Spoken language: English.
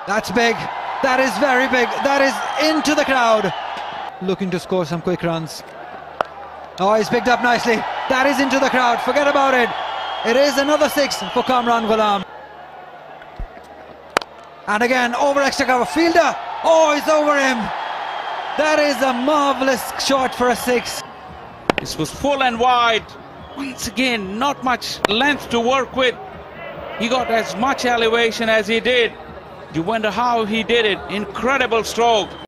That's big. That is very big. That is into the crowd. Looking to score some quick runs. Oh, he's picked up nicely. That is into the crowd. Forget about it. It is another 6 for Kamran Ghulam. And again, over extra cover. Fielder. Oh, it's over him. That is a marvellous shot for a 6. This was full and wide. Once again, not much length to work with. He got as much elevation as he did. You wonder how he did it. Incredible stroke.